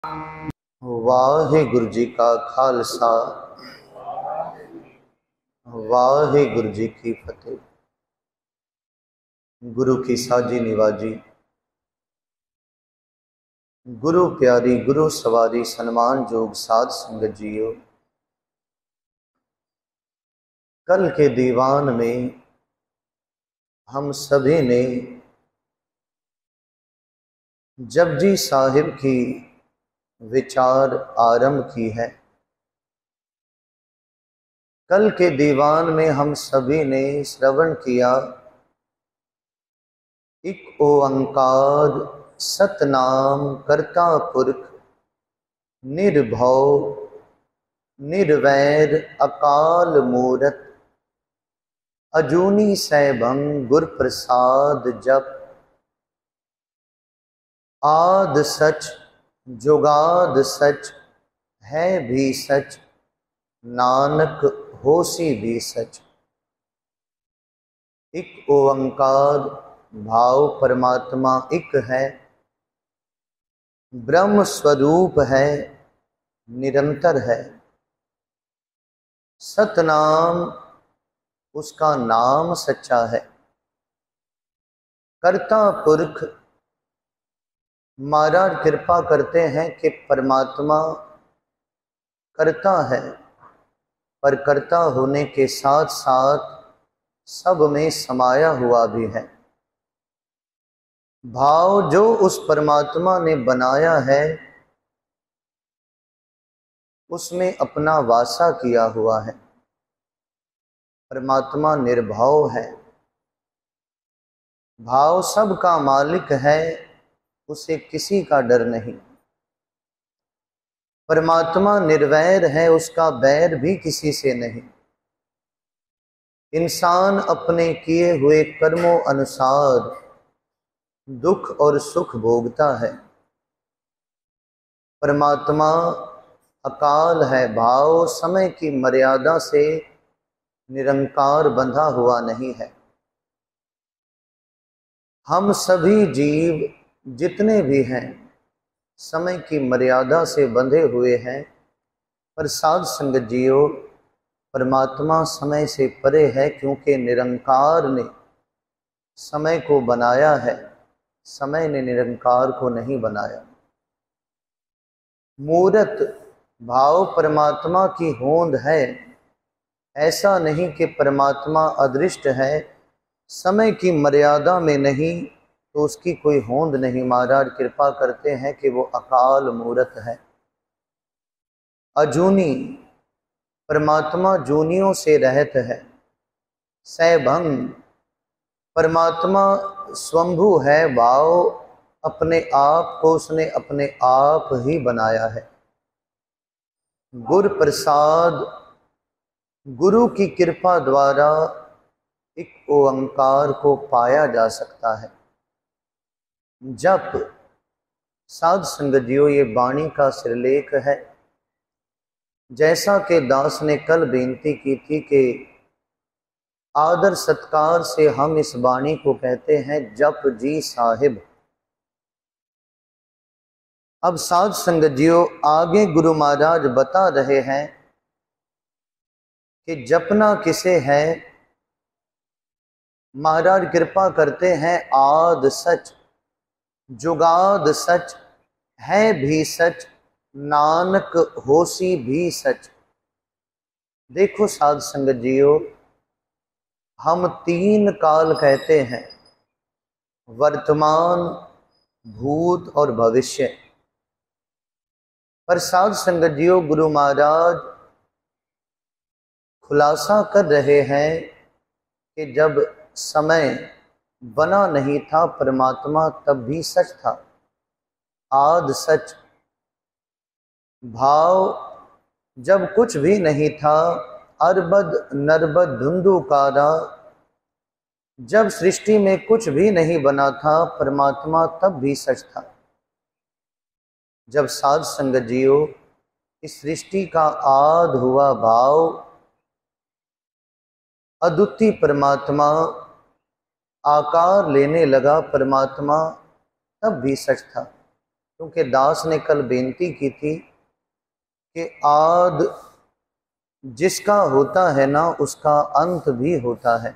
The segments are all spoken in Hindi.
वाहिगुरु जी का खालसा वाहिगुरु जी की फतेह। गुरु की साजी निवाजी, गुरु प्यारी, गुरु सवारी, सन्मान जोग साध संगत जियो। कल के दीवान में हम सभी ने जपजी साहिब की विचार आरंभ की है। कल के दीवान में हम सभी ने श्रवण किया, एक ओंकार सतनाम करता पुरख, निर्भव निर्वैर अकाल मूरत, अजूनी सैभं गुर प्रसाद जप। आद सच जुगाद सच, है भी सच, नानक होसी भी सच। एक ओंकार भाव परमात्मा एक है, ब्रह्म स्वरूप है, निरंतर है। सतनाम उसका नाम सच्चा है। कर्ता पुरख महाराज कृपा करते हैं कि परमात्मा करता है, पर कर्ता होने के साथ साथ सब में समाया हुआ भी है। भाव जो उस परमात्मा ने बनाया है उसमें अपना वासा किया हुआ है। परमात्मा निर्भव है, भाव सबका मालिक है, उसे किसी का डर नहीं। परमात्मा निर्वैर है, उसका बैर भी किसी से नहीं। इंसान अपने किए हुए कर्मों अनुसार दुख और सुख भोगता है। परमात्मा अकाल है, भाव समय की मर्यादा से निरंकार बंधा हुआ नहीं है। हम सभी जीव जितने भी हैं समय की मर्यादा से बंधे हुए हैं, पर साध संगत जियो परमात्मा समय से परे है, क्योंकि निरंकार ने समय को बनाया है, समय ने निरंकार को नहीं बनाया। मूरत भाव परमात्मा की होंद है, ऐसा नहीं कि परमात्मा अदृष्ट है, समय की मर्यादा में नहीं तो उसकी कोई होंद नहीं। महाराज कृपा करते हैं कि वो अकाल मूरत है। अजूनी परमात्मा जूनियों से रहत है। सैभंग परमात्मा स्वंभू है, भाव अपने आप को उसने अपने आप ही बनाया है। गुर प्रसाद गुरु की कृपा द्वारा एक ओंकार को पाया जा सकता है। जप साध संगत जियो ये वाणी का सिरलेख है। जैसा कि दास ने कल बेनती की थी कि आदर सत्कार से हम इस वाणी को कहते हैं जप जी साहिब। अब साध संगत जियो आगे गुरु महाराज बता रहे हैं कि जपना किसे है। महाराज कृपा करते हैं आद सच जुगाद सच, है भी सच, नानक होसी भी सच। देखो साध संगत जियो, हम तीन काल कहते हैं, वर्तमान, भूत और भविष्य। पर साध संगत जियो गुरु महाराज खुलासा कर रहे हैं कि जब समय बना नहीं था परमात्मा तब भी सच था। आद सच भाव जब कुछ भी नहीं था, अरबद नरबद धुंधुकारा, जब सृष्टि में कुछ भी नहीं बना था परमात्मा तब भी सच था। जब साध संगत जियो इस सृष्टि का आद हुआ भाव अद्वितीय परमात्मा आकार लेने लगा परमात्मा तब भी सच था। क्योंकि दास ने कल बेनती की थी कि आद जिसका होता है ना उसका अंत भी होता है,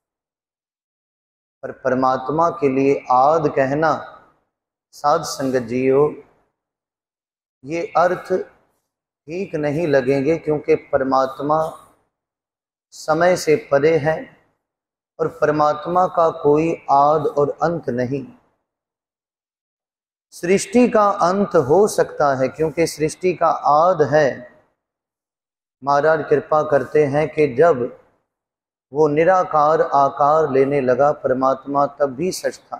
पर परमात्मा के लिए आद कहना साध संगत जियो ये अर्थ ठीक नहीं लगेंगे, क्योंकि परमात्मा समय से परे है और परमात्मा का कोई आद और अंत नहीं। सृष्टि का अंत हो सकता है क्योंकि सृष्टि का आद है। महाराज कृपा करते हैं कि जब वो निराकार आकार लेने लगा परमात्मा तब भी सच था।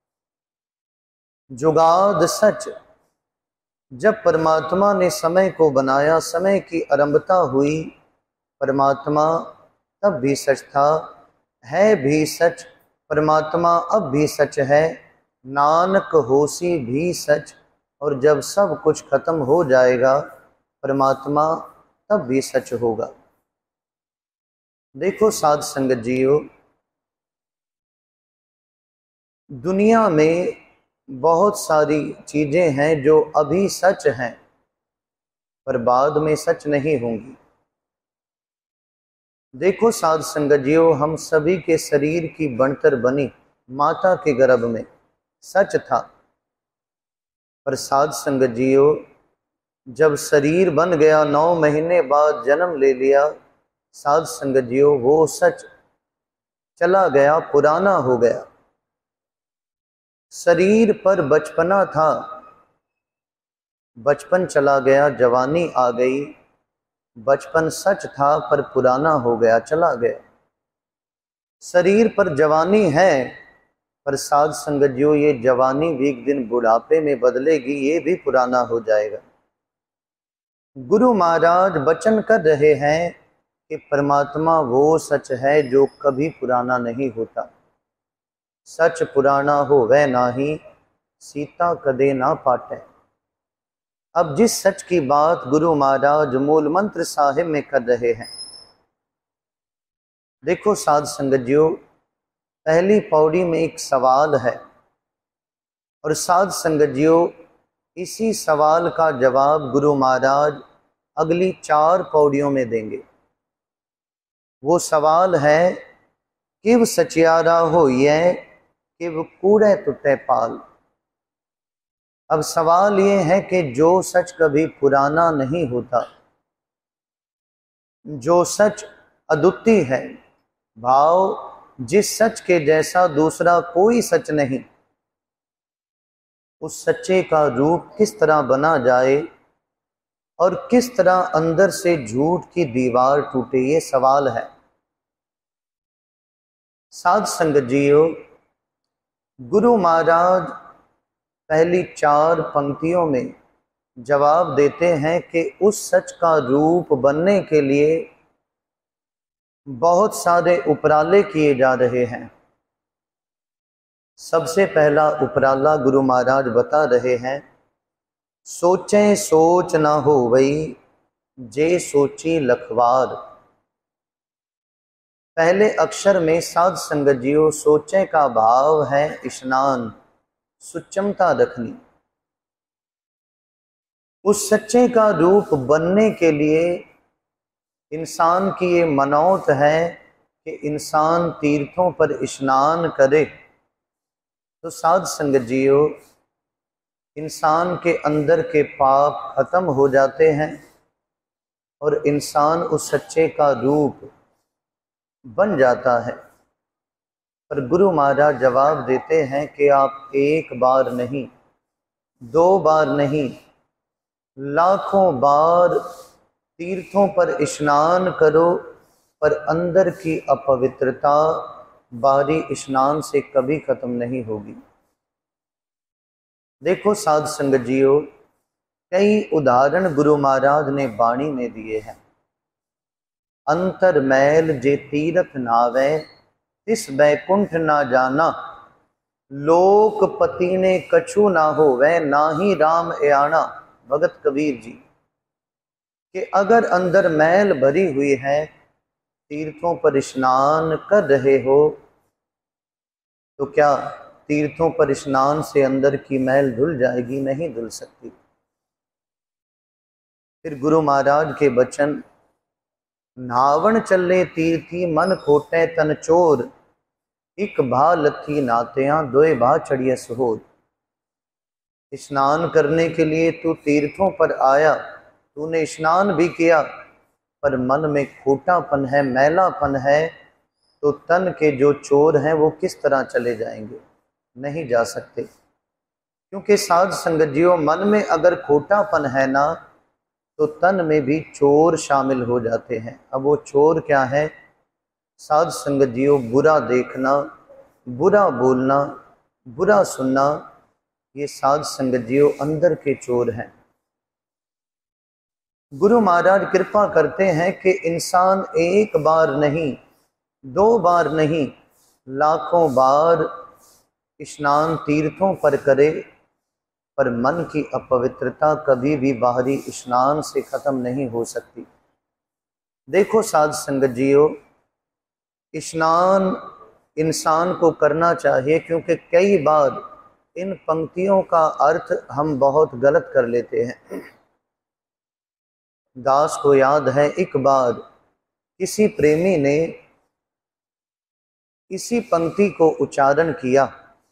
जुगाद सच, जब परमात्मा ने समय को बनाया, समय की आरंभता हुई, परमात्मा तब भी सच था, है भी सच, परमात्मा अब भी सच है, नानक होसी भी सच, और जब सब कुछ खत्म हो जाएगा परमात्मा तब भी सच होगा। देखो साध संगत जियो, दुनिया में बहुत सारी चीजें हैं जो अभी सच हैं पर बाद में सच नहीं होंगी। देखो साध संगत जियो, हम सभी के शरीर की बनतर बनी माता के गर्भ में सच था, पर साध संगत जियो जब शरीर बन गया, 9 महीने बाद जन्म ले लिया, साध संगत जियो वो सच चला गया, पुराना हो गया। शरीर पर बचपना था, बचपन चला गया, जवानी आ गई, बचपन सच था पर पुराना हो गया, चला गया। शरीर पर जवानी है पर साध संगत जियो ये जवानी भी एक दिन बुढ़ापे में बदलेगी, ये भी पुराना हो जाएगा। गुरु महाराज वचन कर रहे हैं कि परमात्मा वो सच है जो कभी पुराना नहीं होता। सच पुराना हो वह नाही, सीता कदे ना पाटे। अब जिस सच की बात गुरु महाराज मूल मंत्र साहिब में कर रहे हैं, देखो साध संगत जियो, पहली पौड़ी में एक सवाल है और साध संगत जियो इसी सवाल का जवाब गुरु महाराज अगली 4 पौड़ियों में देंगे। वो सवाल है किव सचियारा हो ये किव कूड़े टुटे पाल। अब सवाल ये है कि जो सच कभी पुराना नहीं होता, जो सच अद्वितीय है, भाव जिस सच के जैसा दूसरा कोई सच नहीं, उस सच्चे का रूप किस तरह बना जाए और किस तरह अंदर से झूठ की दीवार टूटे, ये सवाल है। साध संगत जियो, गुरु महाराज पहली 4 पंक्तियों में जवाब देते हैं कि उस सच का रूप बनने के लिए बहुत सारे उपराले किए जा रहे हैं। सबसे पहला उपराला गुरु महाराज बता रहे हैं, सोचें सोच ना हो वही जे सोची लखवार। पहले अक्षर में साध संगत जियो सोचें का भाव है स्नान, सुचमता रखनी। उस सच्चे का रूप बनने के लिए इंसान की ये मनौत है कि इंसान तीर्थों पर स्नान करे। तो साध संगत जियो, इंसान के अंदर के पाप खत्म हो जाते हैं और इंसान उस सच्चे का रूप बन जाता है। पर गुरु महाराज जवाब देते हैं कि आप एक बार नहीं, 2 बार नहीं, लाखों बार तीर्थों पर स्नान करो, पर अंदर की अपवित्रता बाहरी स्नान से कभी खत्म नहीं होगी। देखो साध संगत जियो, कई उदाहरण गुरु महाराज ने वाणी में दिए हैं। अंतर मैल जे तीरथ नावे तिस बैकुंठ ना जाना, लोकपति ने कछु ना हो वह ना ही राम एयाना। भगत कबीर जी कि अगर अंदर मैल भरी हुई है, तीर्थों पर स्नान कर रहे हो, तो क्या तीर्थों पर स्नान से अंदर की मैल धुल जाएगी? नहीं धुल सकती। फिर गुरु महाराज के वचन, नावण चले तीर्थी मन खोटे तन चोर, एक भा लथी नात्या दोए भा चढ़िया सहोर। स्नान करने के लिए तू तीर्थों पर आया, तूने स्नान भी किया, पर मन में खोटापन है, मैलापन है, तो तन के जो चोर हैं वो किस तरह चले जाएंगे? नहीं जा सकते। क्योंकि साध संगतियों, मन में अगर खोटापन है ना, तो तन में भी चोर शामिल हो जाते हैं। अब वो चोर क्या है? साध संगतियों, बुरा देखना, बुरा बोलना, बुरा सुनना, ये साध संगतियों अंदर के चोर हैं। गुरु महाराज कृपा करते हैं कि इंसान एक बार नहीं, दो बार नहीं, लाखों बार स्नान तीर्थों पर करे, पर मन की अपवित्रता कभी भी बाहरी स्नान से खत्म नहीं हो सकती। देखो साध संगतियों, स्नान इंसान को करना चाहिए, क्योंकि कई बार इन पंक्तियों का अर्थ हम बहुत गलत कर लेते हैं। दास को याद है, एक बार किसी प्रेमी ने इसी पंक्ति को उच्चारण किया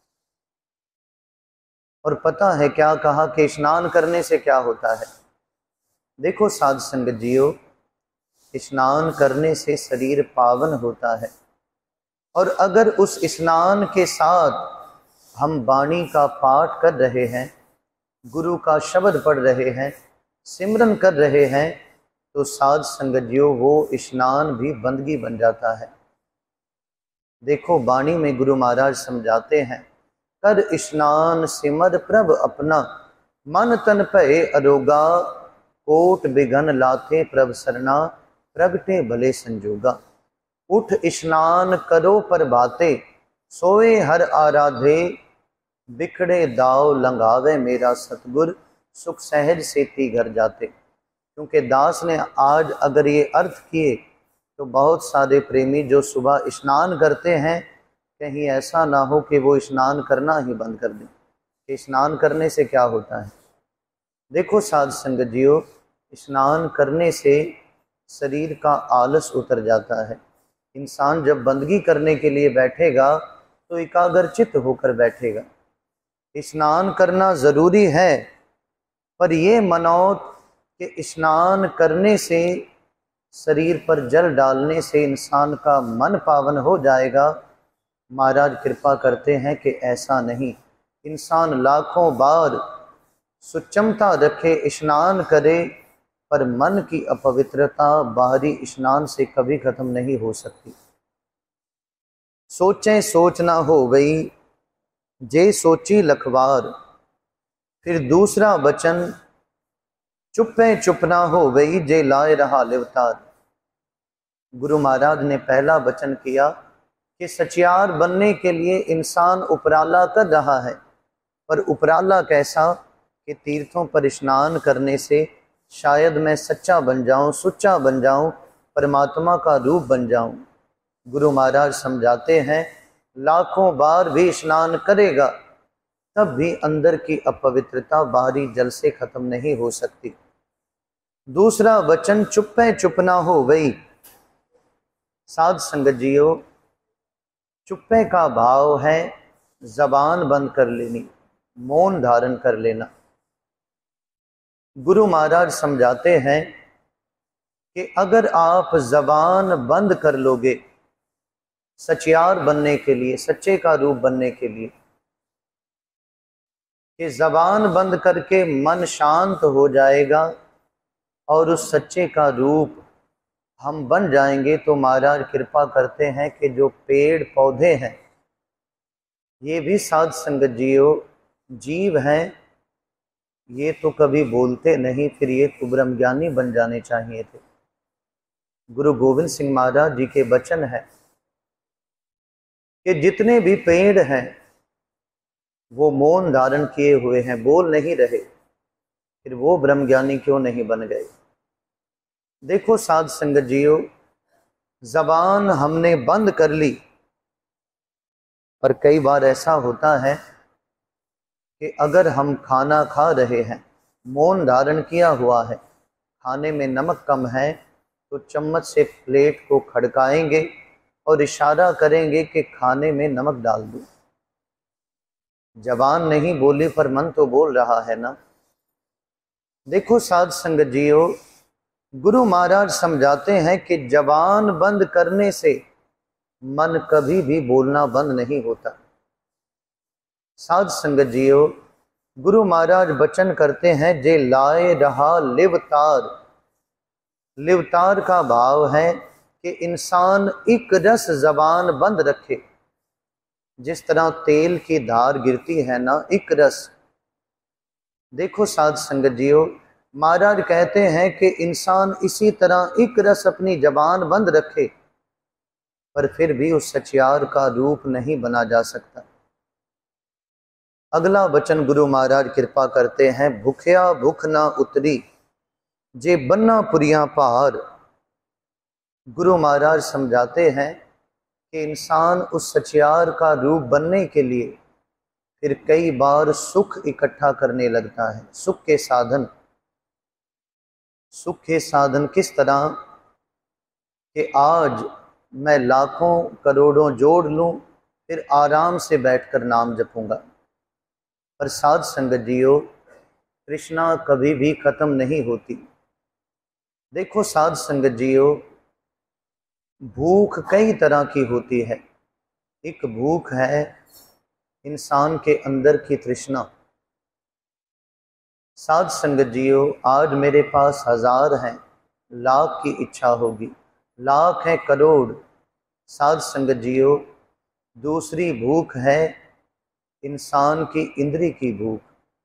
और पता है क्या कहा कि स्नान करने से क्या होता है? देखो साध संगतियों, स्नान करने से शरीर पावन होता है, और अगर उस स्नान के साथ हम वाणी का पाठ कर रहे हैं, गुरु का शब्द पढ़ रहे हैं, सिमरन कर रहे हैं, तो साध संगतियों वो स्नान भी बंदगी बन जाता है। देखो वाणी में गुरु महाराज समझाते हैं, कर स्नान सिमर प्रभ अपना, मन तन भय अरोगा, कोट बिघन लाथे प्रभ सरना, प्रगटे भले संजोगा। उठ स्नान करो पर बाते, सोए हर आराधे, बिखड़े दाव लंघावे मेरा सतगुर, सुख सहज सेती घर जाते। क्योंकि दास ने आज अगर ये अर्थ किए, तो बहुत सारे प्रेमी जो सुबह स्नान करते हैं, कहीं ऐसा ना हो कि वो स्नान करना ही बंद कर दें। कि स्नान करने से क्या होता है? देखो साध संगतियों, स्नान करने से शरीर का आलस उतर जाता है। इंसान जब बंदगी करने के लिए बैठेगा तो एकाग्रचित्त होकर बैठेगा। स्नान करना ज़रूरी है, पर ये मनौत कि स्नान करने से, शरीर पर जल डालने से इंसान का मन पावन हो जाएगा, महाराज कृपा करते हैं कि ऐसा नहीं। इंसान लाखों बार सुचमता रखे, स्नान करे, पर मन की अपवित्रता बाहरी स्नान से कभी खत्म नहीं हो सकती। सोचें सोच ना हो गई, जे सोची लखवार, फिर दूसरा वचन, चुप्पे चुप ना हो गई, जे लाए रहा लिवतार। गुरु महाराज ने पहला वचन किया कि सचियार बनने के लिए इंसान उपराला कर रहा है, पर उपराला कैसा? कि तीर्थों पर स्नान करने से शायद मैं सच्चा बन जाऊं, सुच्चा बन जाऊं, परमात्मा का रूप बन जाऊं। गुरु महाराज समझाते हैं, लाखों बार भी स्नान करेगा, तब भी अंदर की अपवित्रता बाहरी जल से खत्म नहीं हो सकती। दूसरा वचन, चुप्पे चुप ना हो गई। साध संगतियों, चुप्पे का भाव है जबान बंद कर लेनी, मौन धारण कर लेना। गुरु महाराज समझाते हैं कि अगर आप जबान बंद कर लोगे सचियार बनने के लिए, सच्चे का रूप बनने के लिए, कि जबान बंद करके मन शांत हो जाएगा और उस सच्चे का रूप हम बन जाएंगे, तो महाराज कृपा करते हैं कि जो पेड़ पौधे हैं ये भी साध संगतियों जीव हैं, ये तो कभी बोलते नहीं, फिर ये तो ब्रह्मज्ञानी बन जाने चाहिए थे। गुरु गोविंद सिंह महाराज जी के वचन है कि जितने भी पेड़ हैं वो मौन धारण किए हुए हैं, बोल नहीं रहे, फिर वो ब्रह्मज्ञानी क्यों नहीं बन गए? देखो साध संगतियों, जबान हमने बंद कर ली पर कई बार ऐसा होता है कि अगर हम खाना खा रहे हैं, मौन धारण किया हुआ है, खाने में नमक कम है, तो चम्मच से प्लेट को खड़काएंगे और इशारा करेंगे कि खाने में नमक डाल दो। जबान नहीं बोली पर मन तो बोल रहा है ना। देखो साध संगत जियो, गुरु महाराज समझाते हैं कि जबान बंद करने से मन कभी भी बोलना बंद नहीं होता। साध संगत जियो, गुरु महाराज वचन करते हैं, जे लाए रहा लिवतार। लिवतार का भाव है कि इंसान एक रस जबान बंद रखे। जिस तरह तेल की धार गिरती है ना, एक रस। देखो साध संगत जियो, महाराज कहते हैं कि इंसान इसी तरह एक रस अपनी जबान बंद रखे, पर फिर भी उस सचियार का रूप नहीं बना जा सकता। अगला वचन गुरु महाराज कृपा करते हैं, भूखया भूख ना उतरी, जे बन्ना पुरिया पहाड़। गुरु महाराज समझाते हैं कि इंसान उस सचियार का रूप बनने के लिए फिर कई बार सुख इकट्ठा करने लगता है। सुख के साधन, सुख के साधन किस तरह कि आज मैं लाखों करोड़ों जोड़ लूं, फिर आराम से बैठकर नाम जपूंगा। पर साध संगत जियो, तृष्णा कभी भी खत्म नहीं होती। देखो साध संगत जियो, भूख कई तरह की होती है। एक भूख है इंसान के अंदर की तृष्णा। साध संगत जियो, आज मेरे पास 1000 हैं, लाख की इच्छा होगी, लाख है करोड़। साध संगत जियो, दूसरी भूख है इंसान की इंद्री की भूख।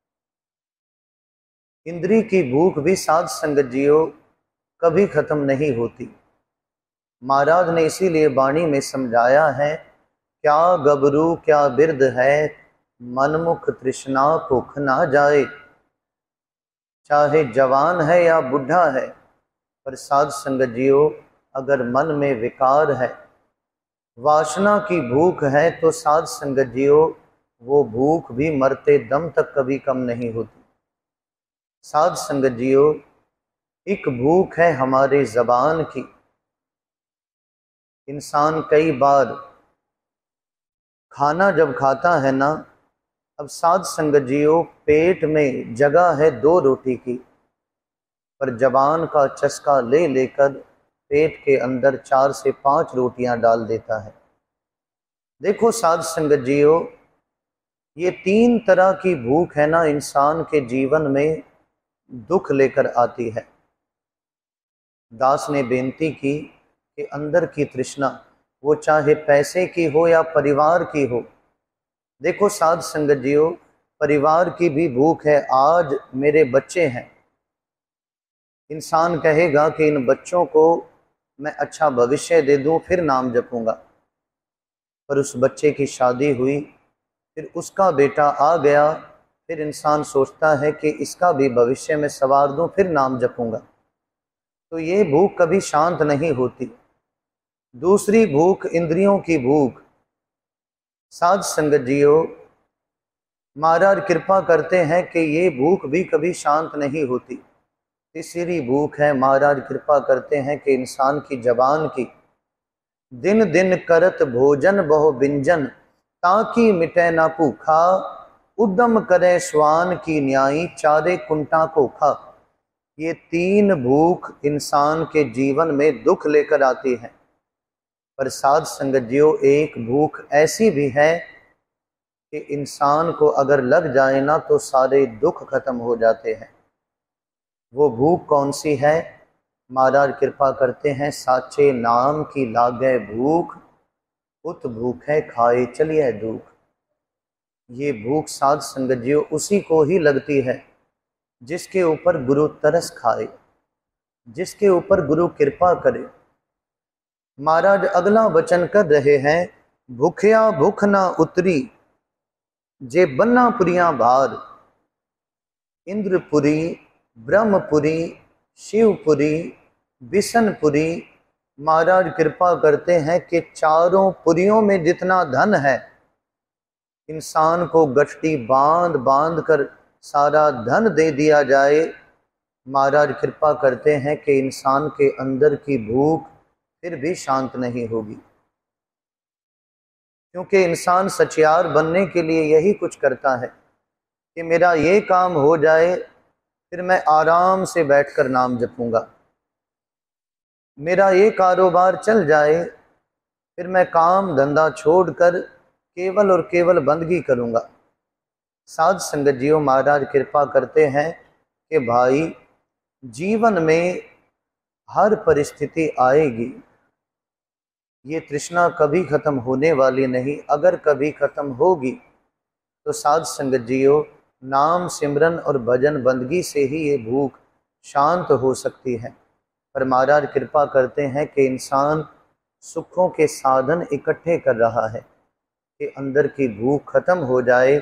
इंद्री की भूख भी साध संगत जियो कभी खत्म नहीं होती। महाराज ने इसीलिए वाणी में समझाया है, क्या गबरू क्या बिरद है, मनमुख तृष्णा भूख ना जाए। चाहे जवान है या बुढ़ा है, पर साध संगत जियो अगर मन में विकार है, वासना की भूख है, तो साध संगत जियो वो भूख भी मरते दम तक कभी कम नहीं होती। साध संगत जियो, एक भूख है हमारे जबान की। इंसान कई बार खाना जब खाता है ना, अब साध संगत जियो पेट में जगह है 2 रोटी की, पर जबान का चस्का ले लेकर पेट के अंदर 4 से 5 रोटियां डाल देता है। देखो साध संगत जियो, ये 3 तरह की भूख है ना, इंसान के जीवन में दुख लेकर आती है। दास ने बेनती की कि अंदर की तृष्णा, वो चाहे पैसे की हो या परिवार की हो। देखो साध संगत जियो, परिवार की भी भूख है। आज मेरे बच्चे हैं, इंसान कहेगा कि इन बच्चों को मैं अच्छा भविष्य दे दूं, फिर नाम जपूंगा। पर उस बच्चे की शादी हुई, फिर उसका बेटा आ गया, फिर इंसान सोचता है कि इसका भी भविष्य में संवार दूं, फिर नाम जपूंगा। तो ये भूख कभी शांत नहीं होती। दूसरी भूख इंद्रियों की भूख। साध संगत जियो, महाराज कृपा करते हैं कि ये भूख भी कभी शांत नहीं होती। तीसरी भूख है, महाराज कृपा करते हैं कि इंसान की जबान की। दिन दिन करत भोजन बहु व्यंजन, ताकि मिटे ना भूखा, उद्यम करे स्वान की न्यायी, चारे कुंटा को खा। ये 3 भूख इंसान के जीवन में दुख लेकर आती है। पर साध संगत जियो, एक भूख ऐसी भी है कि इंसान को अगर लग जाए ना तो सारे दुख खत्म हो जाते हैं। वो भूख कौन सी है? महाराज कृपा करते हैं, साचे नाम की लागे भूख, उत भूख है खाए चलिए दुख। ये भूख साध संगत जियो उसी को ही लगती है जिसके ऊपर गुरु तरस खाए, जिसके ऊपर गुरु कृपा करे। महाराज अगला वचन कर रहे हैं, भूखया भूख ना उतरी, जे बन्ना पुरिया भार। इंद्रपुरी, ब्रह्मपुरी, शिवपुरी, बिशनपुरी। महाराज कृपा करते हैं कि चारों पुरियों में जितना धन है इंसान को गठटी बांध बांध कर सारा धन दे दिया जाए, महाराज कृपा करते हैं कि इंसान के अंदर की भूख फिर भी शांत नहीं होगी, क्योंकि इंसान सचियार बनने के लिए यही कुछ करता है कि मेरा ये काम हो जाए फिर मैं आराम से बैठकर नाम जपूंगा, मेरा ये कारोबार चल जाए फिर मैं काम धंधा छोड़कर केवल और केवल बंदगी करूंगा। साध संगत जियो, महाराज कृपा करते हैं कि भाई जीवन में हर परिस्थिति आएगी, ये तृष्णा कभी खत्म होने वाली नहीं। अगर कभी खत्म होगी तो साध संगत जियो नाम सिमरन और भजन बंदगी से ही ये भूख शांत हो सकती है। पर महाराज कृपा करते हैं कि इंसान सुखों के साधन इकट्ठे कर रहा है कि अंदर की भूख खत्म हो जाए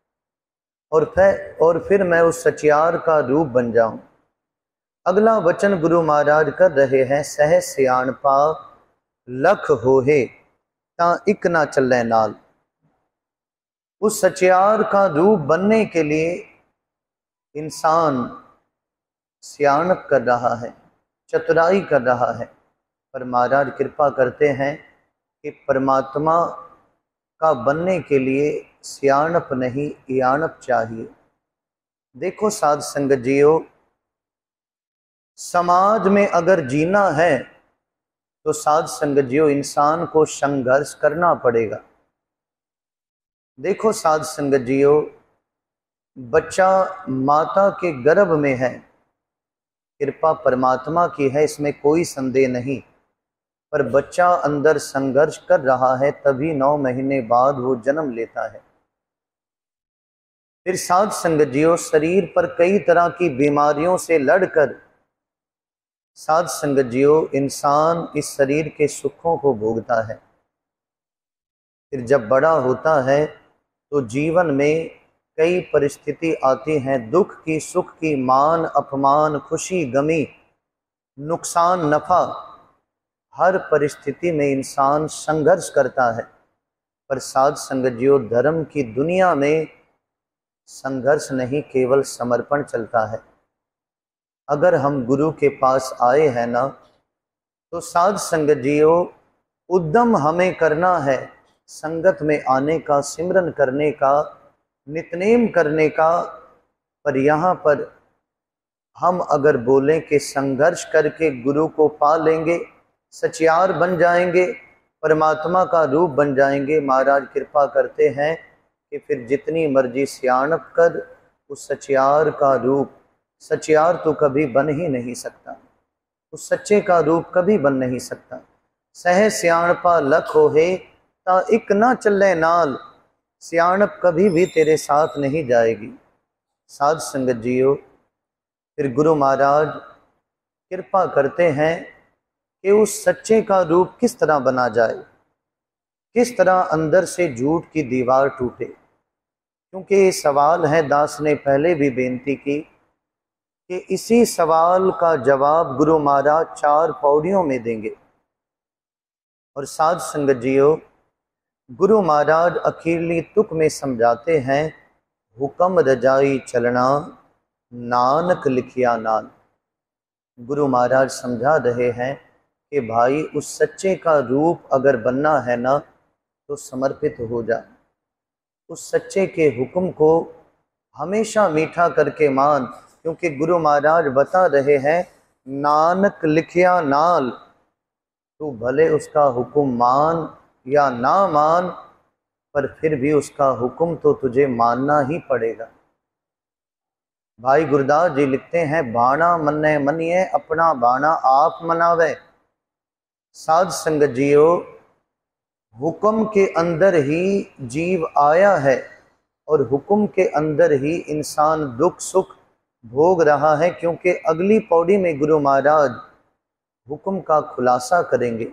और फिर मैं उस सचियार का रूप बन जाऊं। अगला वचन गुरु महाराज कर रहे हैं, सह सियाणपा लख होहे ता इक ना चले नाल। उस सचियार का रूप बनने के लिए इंसान सियाणप कर रहा है, चतुराई कर रहा है। पर महाराज कृपा करते हैं कि परमात्मा का बनने के लिए सियाणप नहीं इयाणप चाहिए। देखो साध संगत जियो, समाज में अगर जीना है तो साध संगत जियो इंसान को संघर्ष करना पड़ेगा। देखो साध संगत जियो, बच्चा माता के गर्भ में है, कृपा परमात्मा की है, इसमें कोई संदेह नहीं, पर बच्चा अंदर संघर्ष कर रहा है, तभी 9 महीने बाद वो जन्म लेता है। फिर साध संगत जियो शरीर पर कई तरह की बीमारियों से लड़कर साध संगत जियो इंसान इस शरीर के सुखों को भोगता है। फिर जब बड़ा होता है तो जीवन में कई परिस्थिति आती हैं, दुख की सुख की, मान अपमान, खुशी गमी, नुकसान नफा, हर परिस्थिति में इंसान संघर्ष करता है। पर साध संगत जियो धर्म की दुनिया में संघर्ष नहीं, केवल समर्पण चलता है। अगर हम गुरु के पास आए हैं ना, तो साध संगत जियो उद्यम हमें करना है संगत में आने का, सिमरन करने का, नितनेम करने का। पर यहाँ पर हम अगर बोलें कि संघर्ष करके गुरु को पा लेंगे, सचियार बन जाएंगे, परमात्मा का रूप बन जाएंगे, महाराज कृपा करते हैं कि फिर जितनी मर्जी सियाणप कर, उस सचियार का रूप, सचियार तो कभी बन ही नहीं सकता, उस सच्चे का रूप कभी बन नहीं सकता। सह सियाणपा लख होहे ता इक ना चले नाल, सियाणप कभी भी तेरे साथ नहीं जाएगी। साध संगत जियो, फिर गुरु महाराज कृपा करते हैं कि उस सच्चे का रूप किस तरह बना जाए, किस तरह अंदर से झूठ की दीवार टूटे। क्योंकि ये सवाल है, दास ने पहले भी बेनती की कि इसी सवाल का जवाब गुरु महाराज 4 पौड़ियों में देंगे। और साध संगत जियो, गुरु महाराज अखीरली तुक में समझाते हैं, हुक्म रजाई चलना नानक लिखिया नाल। गुरु महाराज समझा रहे हैं कि भाई उस सच्चे का रूप अगर बनना है ना, तो समर्पित हो जा, उस सच्चे के हुक्म को हमेशा मीठा करके मान। क्योंकि गुरु महाराज बता रहे हैं, नानक लिखिया नाल, तू भले उसका हुक्म मान या ना मान, पर फिर भी उसका हुक्म तो तुझे मानना ही पड़ेगा। भाई गुरदास जी लिखते हैं, बाणा मन्ने मनिए अपना बाणा आप मनावे। साध संगत जियो, हुक्म के अंदर ही जीव आया है और हुक्म के अंदर ही इंसान दुख सुख भोग रहा है। क्योंकि अगली पौड़ी में गुरु महाराज हुक्म का खुलासा करेंगे,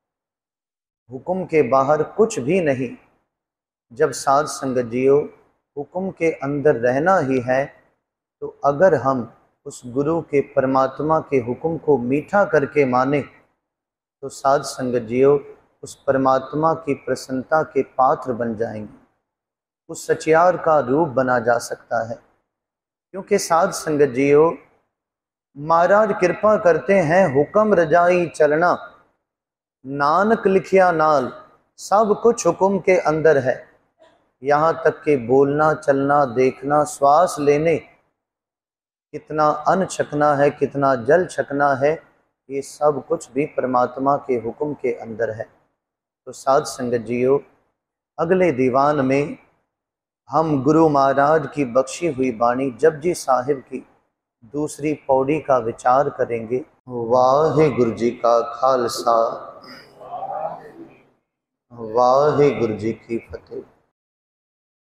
हुक्म के बाहर कुछ भी नहीं। जब साध संगत जियो हुक्म के अंदर रहना ही है, तो अगर हम उस गुरु के परमात्मा के हुक्म को मीठा करके माने, तो साध संगत जियो उस परमात्मा की प्रसन्नता के पात्र बन जाएंगे, उस सचियार का रूप बना जा सकता है। क्योंकि साध संगत जियो, महाराज कृपा करते हैं, हुक्म रजाई चलना, नानक लिखिया नाल, सब कुछ हुक्म के अंदर है। यहाँ तक कि बोलना, चलना, देखना, श्वास लेने, कितना अन्न छकना है, कितना जल छकना है, ये सब कुछ भी परमात्मा के हुक्म के अंदर है। तो साध संगत जियो, अगले दीवान में हम गुरु महाराज की बख्शी हुई बाणी जपजी साहिब की दूसरी पौड़ी का विचार करेंगे। वाहे गुरु जी का खालसा, वाहे गुरु जी की फतेह।